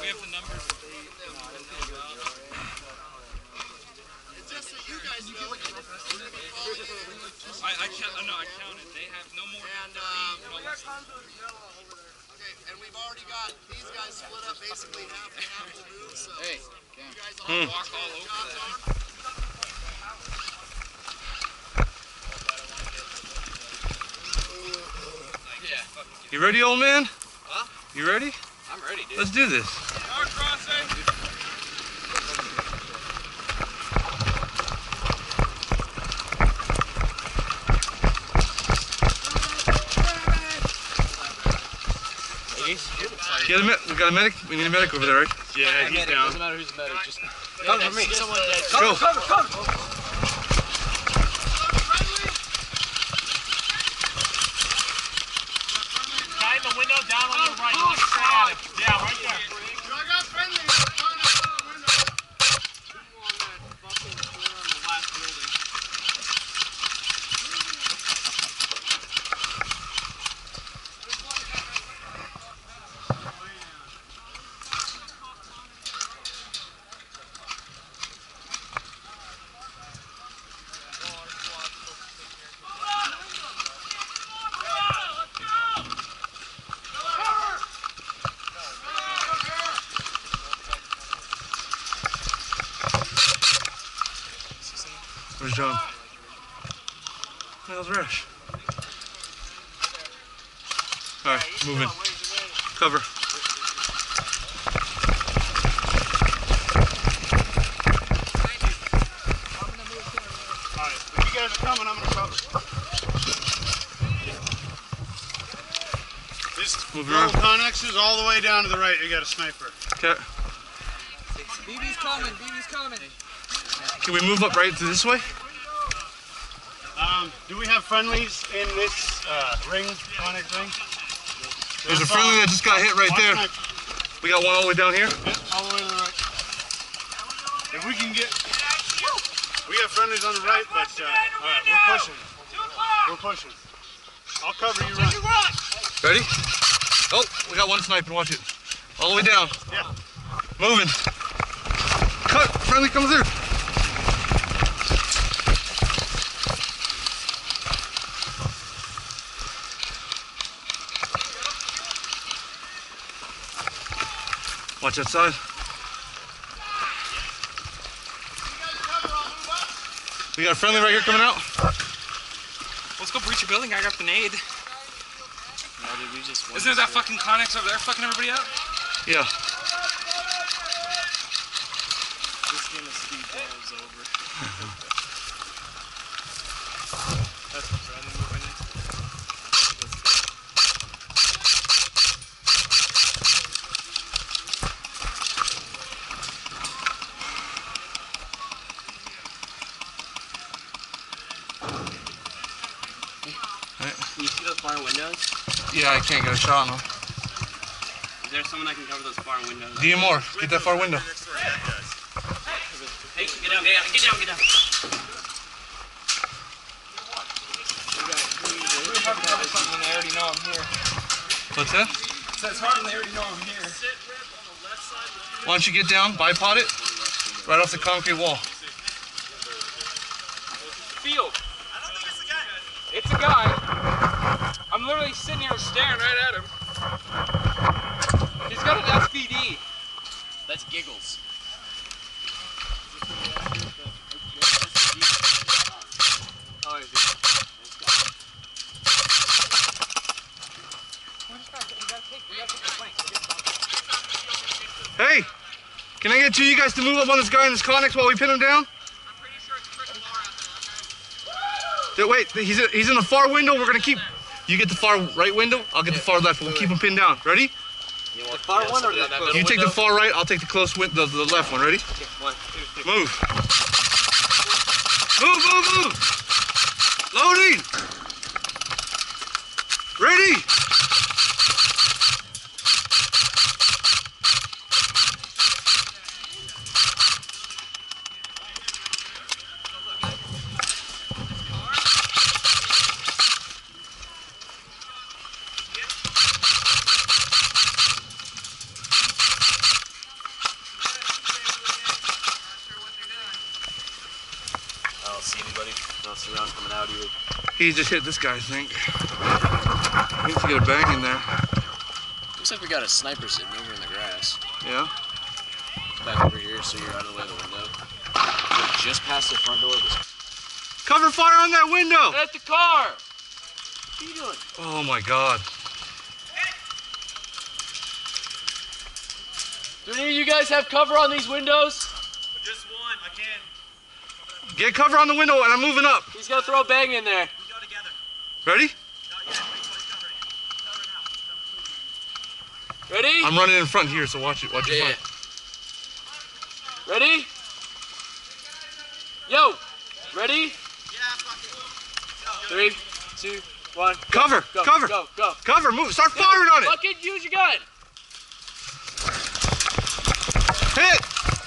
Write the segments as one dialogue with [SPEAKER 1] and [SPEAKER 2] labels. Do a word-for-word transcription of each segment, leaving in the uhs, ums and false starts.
[SPEAKER 1] have the numbers.
[SPEAKER 2] It's just that you guys know.
[SPEAKER 1] I, I count. No, I counted. They have no more.
[SPEAKER 2] And um, okay, and we've already got these guys split up basically half and half to move. So
[SPEAKER 3] hey,
[SPEAKER 2] you guys all
[SPEAKER 1] hmm.
[SPEAKER 2] walk all over that.
[SPEAKER 4] You ready, old man?
[SPEAKER 3] Huh?
[SPEAKER 4] You ready?
[SPEAKER 3] I'm ready, dude.
[SPEAKER 4] Let's do this.
[SPEAKER 1] Start crossing.
[SPEAKER 4] You got a med we got a medic? We need a medic over there, right?
[SPEAKER 1] Yeah, he's down.
[SPEAKER 3] Doesn't matter who's the medic, just come for me. Someone dead.
[SPEAKER 4] Go.
[SPEAKER 3] Cover, cover, cover.
[SPEAKER 1] Guy in the window down on your right. Look straight at him. Yeah, right there.
[SPEAKER 2] I got friendly.
[SPEAKER 4] Where's John? How's Rash? Alright, moving. Cover.
[SPEAKER 2] Alright, if you guys are coming, I'm gonna cover. This
[SPEAKER 4] Moving around.
[SPEAKER 2] Connexes all the way down to the right. You got a sniper.
[SPEAKER 4] Okay.
[SPEAKER 3] B B's coming, B B's coming.
[SPEAKER 4] Can we move up right to this way?
[SPEAKER 2] Um, do we have friendlies in this uh, ring, Connex ring?
[SPEAKER 4] There's a friendly that just got hit right there. We got one all the way down here.
[SPEAKER 2] Yeah, all the way to the right. If we can get, we have friendlies on the right, but uh, all right, we're pushing. We're pushing. I'll cover you. Run.
[SPEAKER 4] Ready? Oh, we got one sniping. Watch it. All the way down.
[SPEAKER 2] Yeah.
[SPEAKER 4] Moving. Cut. Friendly comes through. Watch that side. We got a friendly right here coming out.
[SPEAKER 1] Let's go breach your building. I got the nade.
[SPEAKER 3] No, dude, we just
[SPEAKER 1] Isn't it that fucking Connex over there fucking everybody up?
[SPEAKER 4] Yeah.
[SPEAKER 3] This game of speed ball is over. That's the friendly moving in.
[SPEAKER 5] Can you see those far windows?
[SPEAKER 4] Yeah, I can't get a shot on them.
[SPEAKER 5] Is there someone that can cover those far windows?
[SPEAKER 4] D M R, get that far window.
[SPEAKER 5] Hey, get down, get down, get down, get down.
[SPEAKER 1] It's hard to cover something when they already know I'm here.
[SPEAKER 4] What's that?
[SPEAKER 1] So it's hard when they already know I'm here.
[SPEAKER 4] Why don't you get down, bipod it, right off the concrete wall.
[SPEAKER 1] Field. It's a guy. I'm literally sitting here staring right at him. He's got an S P D.
[SPEAKER 3] That's giggles.
[SPEAKER 1] Oh, I do.
[SPEAKER 4] Hey, can I get two of you guys to move up on this guy in this Connex while we pin him down? Wait, he's he's in the far window. We're gonna keep. You get the far right window. I'll get the far left. We'll keep him pinned down. Ready?
[SPEAKER 3] You want the far one or the close?
[SPEAKER 4] You take the far right. I'll take the close win the, the left one. Ready?
[SPEAKER 3] Okay, one, two, three.
[SPEAKER 4] Move. Move, move, move. Loading. Ready.
[SPEAKER 3] not see rounds coming out either.
[SPEAKER 4] He just hit this guy, I think. He needs to get a bang in there.
[SPEAKER 3] Looks like we got a sniper sitting over in the grass.
[SPEAKER 4] Yeah.
[SPEAKER 3] Back over here so you're out of the way of the window. Just past the front door of this.
[SPEAKER 4] Cover fire on that window!
[SPEAKER 1] That's the car!
[SPEAKER 3] What are you doing?
[SPEAKER 4] Oh my God.
[SPEAKER 3] Do any of you guys have cover on these windows?
[SPEAKER 2] Just one. I can.
[SPEAKER 4] Get cover on the window and I'm moving up.
[SPEAKER 3] He's gonna throw a bang in there.
[SPEAKER 2] We go together.
[SPEAKER 4] Ready?
[SPEAKER 2] Not yet. Wait till he's covering it. Cover now.
[SPEAKER 3] Ready?
[SPEAKER 4] I'm running in front here, so watch it. Watch your
[SPEAKER 3] Yeah.
[SPEAKER 4] front.
[SPEAKER 3] Ready? Yo! Ready?
[SPEAKER 2] Yeah, fuck it.
[SPEAKER 3] Three, two, one.
[SPEAKER 4] Cover!
[SPEAKER 3] Go,
[SPEAKER 4] cover!
[SPEAKER 3] Go, go.
[SPEAKER 4] Cover! Move! Start firing on it!
[SPEAKER 3] Fucking use your gun!
[SPEAKER 4] Hit!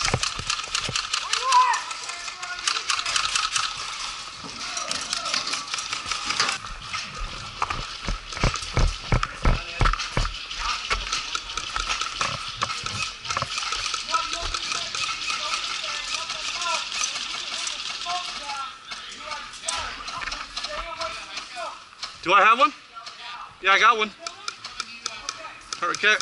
[SPEAKER 4] Do I have one? Yeah, I got one. Okay.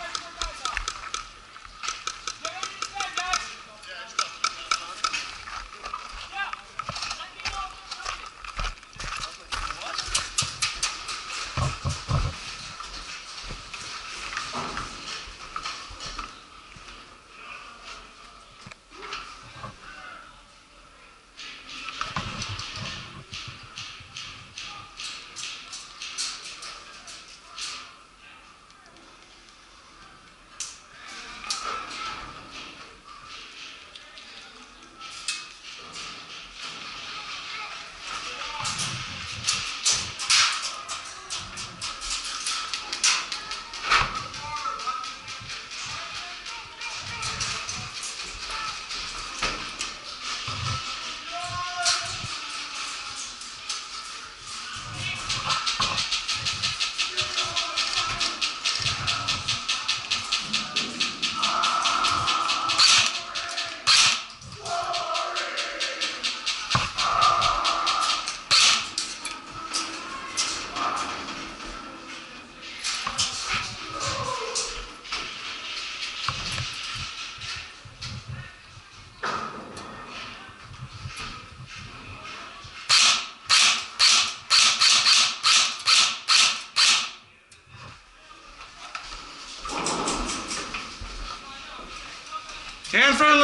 [SPEAKER 4] Hand friendly.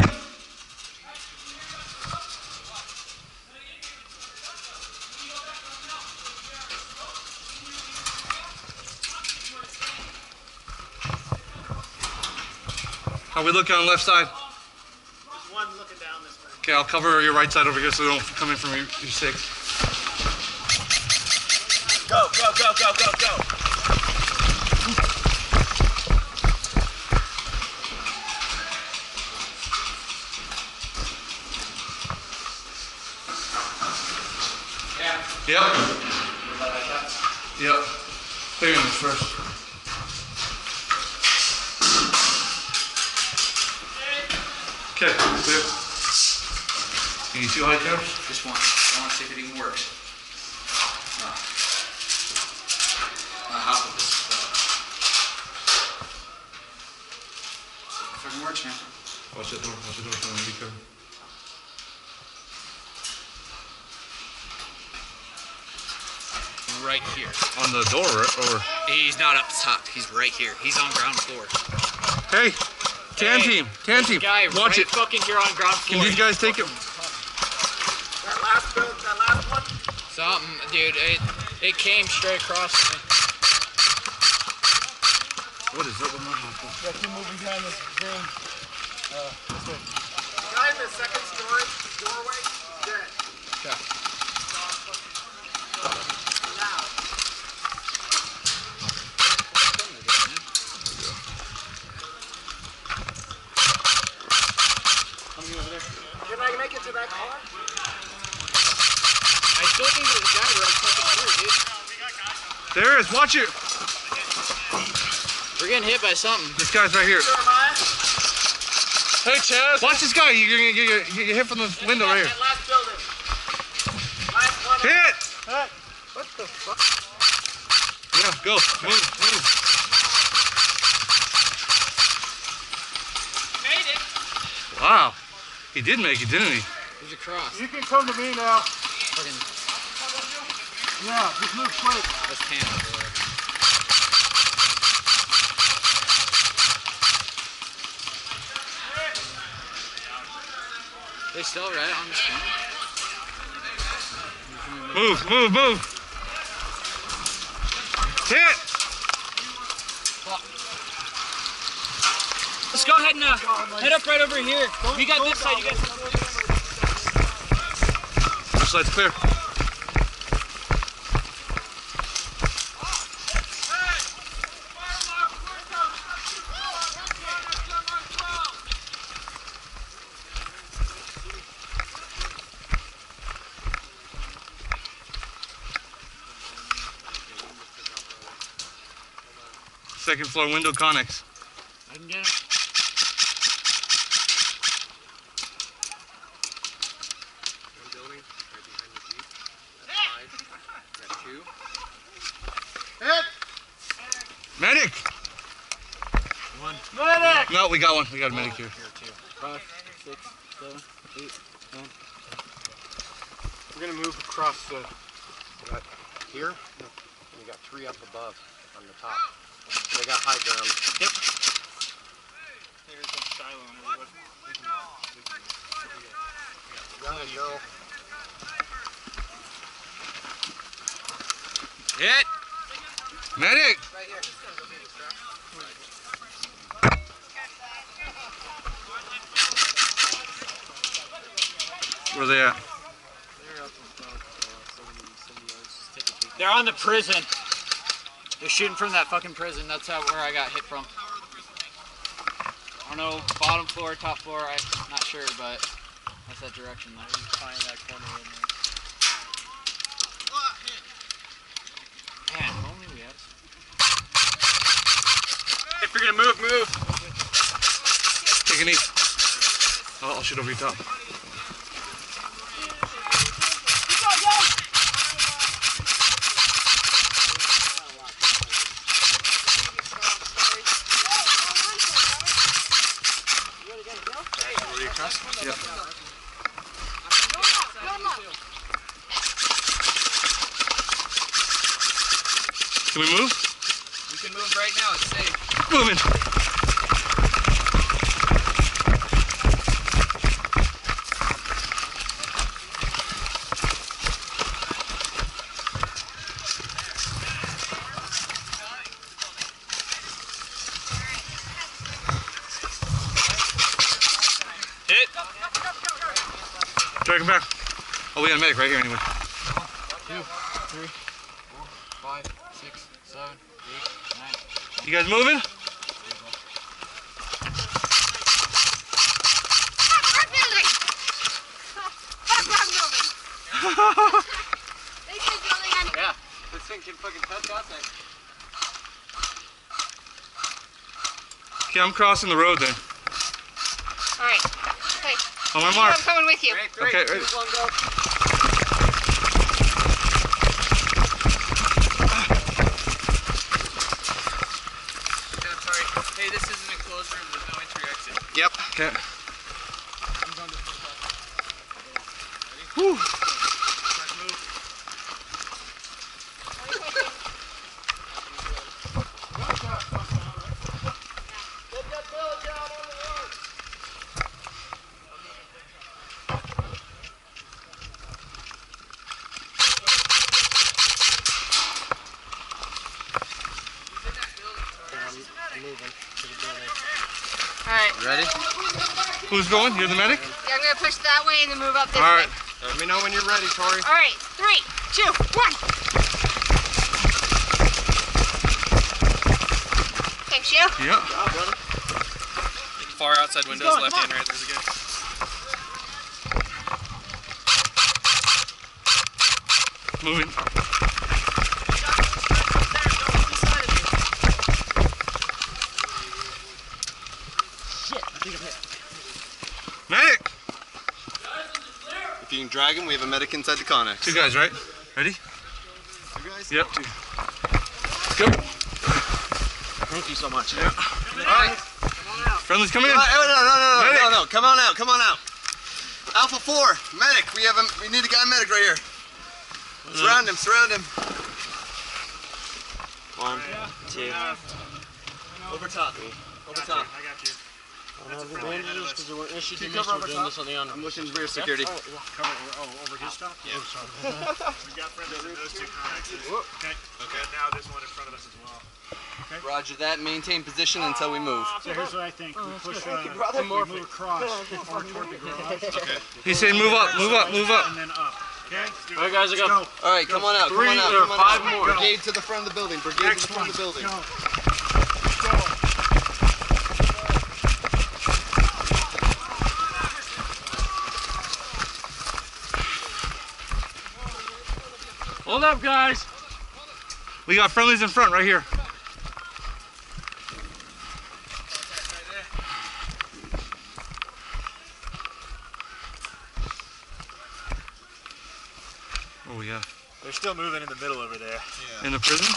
[SPEAKER 4] How we looking on the left side?
[SPEAKER 2] There's one looking down this way.
[SPEAKER 4] Okay, I'll cover your right side over here so they don't come in from your, your six.
[SPEAKER 2] Go, go, go, go, go, go.
[SPEAKER 4] Yep. Yep. Clearing this first. Okay, clear. You need two high caps?
[SPEAKER 6] Just one. I want to see if it even works. No. Uh, half of this. Uh, if it works, man.
[SPEAKER 4] Watch that door, watch the door, so I'm gonna be careful.
[SPEAKER 6] Right here.
[SPEAKER 4] On the door, or?
[SPEAKER 6] He's not up top. He's right here. He's on ground floor.
[SPEAKER 4] Hey, tan
[SPEAKER 6] Hey,
[SPEAKER 4] team, tan team,
[SPEAKER 6] Guy
[SPEAKER 4] watch
[SPEAKER 6] right
[SPEAKER 4] it.
[SPEAKER 6] fucking here on ground floor.
[SPEAKER 4] Can these guys take it?
[SPEAKER 2] That last build, that last one.
[SPEAKER 6] Something, dude. It it came straight across me.
[SPEAKER 4] What is up with my house?
[SPEAKER 2] Yeah, keep moving behind this green. Uh, this way. The guy in the second story doorway, dead.
[SPEAKER 6] Okay.
[SPEAKER 2] Can I make it to that car?
[SPEAKER 6] I still think there's a guy right fucking here, dude.
[SPEAKER 4] There is, watch it.
[SPEAKER 6] We're getting hit by something.
[SPEAKER 4] This guy's right here.
[SPEAKER 2] Jeremiah?
[SPEAKER 1] Hey, Chaz.
[SPEAKER 4] Watch this guy, you're gonna get, get, get hit from the window right here.
[SPEAKER 2] That last building. Last
[SPEAKER 4] Hit!
[SPEAKER 2] Hit!
[SPEAKER 6] What the fuck?
[SPEAKER 4] Yeah, go. Move, move.
[SPEAKER 1] Made it.
[SPEAKER 4] Wow. He did make it, didn't he?
[SPEAKER 3] There's a cross.
[SPEAKER 2] You can come to me now.
[SPEAKER 3] Fucking,
[SPEAKER 2] Yeah, just move quick.
[SPEAKER 3] that's tan over there. They still right on the screen?
[SPEAKER 4] Move, move, move. Hit!
[SPEAKER 5] Let's go ahead and uh, head up right over here. You got this side, you guys.
[SPEAKER 4] This side's clear. Second floor window Connex.
[SPEAKER 3] I can get it.
[SPEAKER 6] One building, right behind the Jeep. That's five. That's two.
[SPEAKER 2] Hit!
[SPEAKER 4] Medic!
[SPEAKER 3] One.
[SPEAKER 2] Medic!
[SPEAKER 4] No, we got one. We got a medic here.
[SPEAKER 3] Here, two. Five, six, seven, eight, nine.
[SPEAKER 6] We're gonna move across the. We got here, and we got three up above on the top. They got high ground.
[SPEAKER 2] There's a silo and everybody.
[SPEAKER 6] Ground and go.
[SPEAKER 3] Hit!
[SPEAKER 4] Medic! Where are they at?
[SPEAKER 3] They're on the prison. They're shooting from that fucking prison. That's how where I got hit from. I don't know, bottom floor, top floor, I'm not sure, but that's that direction there. Find that corner in there. Man, if only we had.
[SPEAKER 1] If you're gonna move, move.
[SPEAKER 4] Take a knee. I'll, I'll shoot over your top. Yeah. Can we move?
[SPEAKER 1] We can move right now, it's safe.
[SPEAKER 4] Moving.
[SPEAKER 1] Hit.
[SPEAKER 4] Drag him back. Oh, we got a medic right here anyway.
[SPEAKER 3] Two, three, four, five, six, seven, eight, nine.
[SPEAKER 4] You guys moving?
[SPEAKER 1] Yeah, this thing can fucking touch out there.
[SPEAKER 4] Okay, I'm crossing the road then.
[SPEAKER 7] All right. Okay.
[SPEAKER 4] On my mark.
[SPEAKER 7] I'm coming with you.
[SPEAKER 1] Great, great.
[SPEAKER 4] Okay,
[SPEAKER 1] Two,
[SPEAKER 4] ready.
[SPEAKER 1] one, go. Yeah, sorry. Hey, this is an enclosed room. There's no entry exit.
[SPEAKER 6] Yep.
[SPEAKER 4] Okay. Whew.
[SPEAKER 7] All right.
[SPEAKER 6] Ready?
[SPEAKER 4] Who's going? You're the medic?
[SPEAKER 7] Yeah, I'm gonna push that way and then move up this
[SPEAKER 4] All right.
[SPEAKER 7] way.
[SPEAKER 6] Let me know when you're ready, Tori.
[SPEAKER 7] All right. Three, two, one. Thanks, you.
[SPEAKER 4] Yeah.
[SPEAKER 1] Far outside windows, left and right. There's a guy.
[SPEAKER 4] Moving. Medic!
[SPEAKER 6] If you can drag him, we have a medic inside the Connex.
[SPEAKER 4] Two guys, right? Ready?
[SPEAKER 6] You guys?
[SPEAKER 4] Yep. Let's go.
[SPEAKER 6] Thank you so much.
[SPEAKER 4] Yeah. Alright. Friendly's coming in.
[SPEAKER 6] No, no, no, no,
[SPEAKER 4] Medic.
[SPEAKER 6] no, no. Come on out. Come on out. Alpha four, medic. We have a. We need a guy medic right here. Surround him. Surround him. One, two. Over top. Over top.
[SPEAKER 2] I got you.
[SPEAKER 6] I don't have the bandages because there were issues.
[SPEAKER 2] Keep cover over top.
[SPEAKER 6] This on the under. I'm looking rear security.
[SPEAKER 2] Cover, oh, over his top? Yeah. We got friends in those two connexes. Okay. Okay. Now this one in front of us as well. Okay.
[SPEAKER 6] Roger that. Maintain position until we move.
[SPEAKER 2] So here's what I think. We push, uh, we move across or toward the garage. Okay.
[SPEAKER 4] He's saying move up, move up, move up.
[SPEAKER 2] And then up. Okay?
[SPEAKER 3] All right, guys, I got
[SPEAKER 2] Go.
[SPEAKER 6] All right, come on out. Come
[SPEAKER 3] Three
[SPEAKER 6] on out.
[SPEAKER 3] or
[SPEAKER 6] Come on
[SPEAKER 3] five
[SPEAKER 6] out.
[SPEAKER 3] more.
[SPEAKER 6] Brigade to the front of the building. Brigade
[SPEAKER 2] Next
[SPEAKER 6] to the front
[SPEAKER 2] one.
[SPEAKER 6] of the building.
[SPEAKER 2] Go.
[SPEAKER 3] Hold up, guys.
[SPEAKER 4] We got friendlies in front right here. Oh yeah.
[SPEAKER 2] They're still moving in the middle over there.
[SPEAKER 4] In the prison?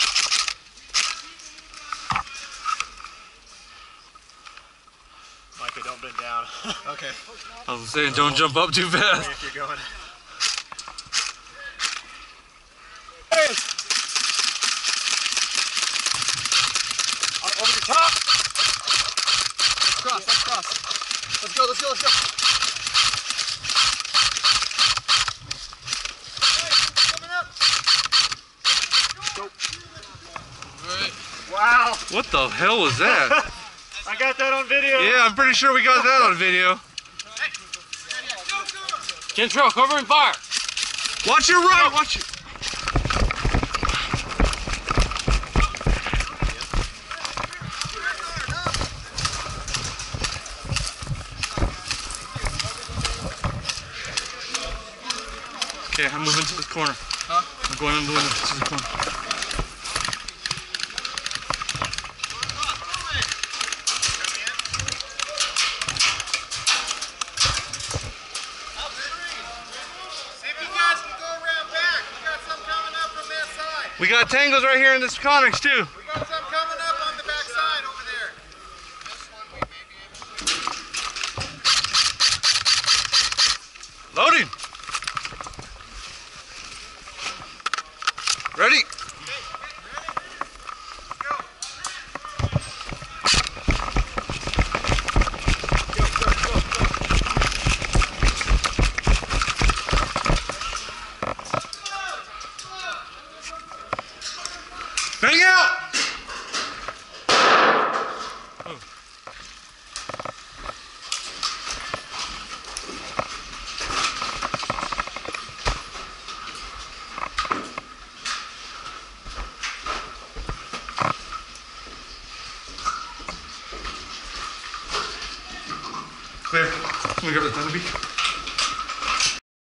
[SPEAKER 2] Micah, don't bend down.
[SPEAKER 6] Okay.
[SPEAKER 4] I was saying don't jump up too fast.
[SPEAKER 2] If you're going.
[SPEAKER 3] Over the top.
[SPEAKER 6] Let's cross. Let's cross. Let's go. Let's go. Let's go.
[SPEAKER 2] Wow.
[SPEAKER 4] What the hell was that?
[SPEAKER 2] I got that on video.
[SPEAKER 4] Yeah, I'm pretty sure we got that on video.
[SPEAKER 3] Control, cover and fire.
[SPEAKER 4] Watch your right, watch your... Okay, I'm moving to the corner. Huh? I'm going in the window to the corner. We got tangos right here in this Connex too.
[SPEAKER 6] We got some coming up on the back side over there. This one we may be able to.
[SPEAKER 4] Loading. Ready? Bring it out! Oh. Clear. Can we grab the Thunderbee?